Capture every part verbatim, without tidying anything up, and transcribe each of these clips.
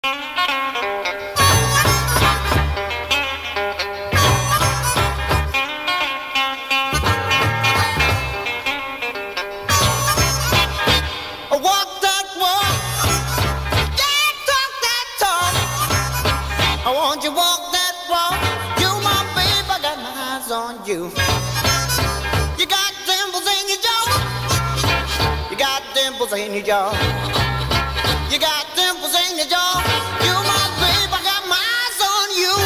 You. You got dimples in your jaw. You got dimples in your jaw. You got dimples in your jaw. You my babe, I got my eyes on you.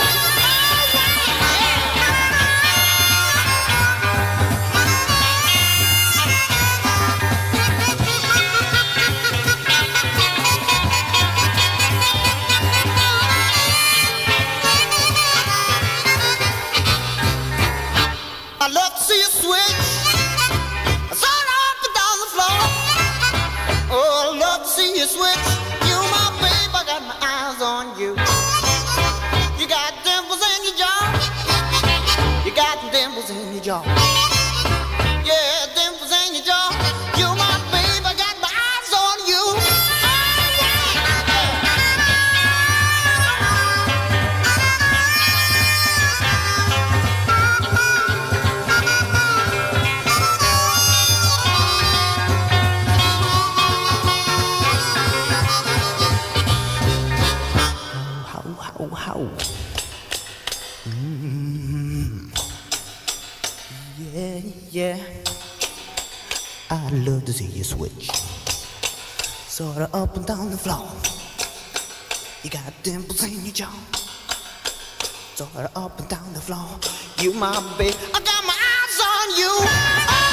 I love to see you switch, sort up and down the floor. Oh, I love to see you switch. You my babe, I got my eyes on you. You got dimples in your jaw. You got dimples in your jaw. Yeah, dimples in your jaw. You my babe, I got my eyes on you. How, how? Mm-hmm. Yeah, yeah. I'd love to see you switch, sorta up and down the floor. You got dimples in your jaw, sorta up and down the floor. You my babe, I got my eyes on you.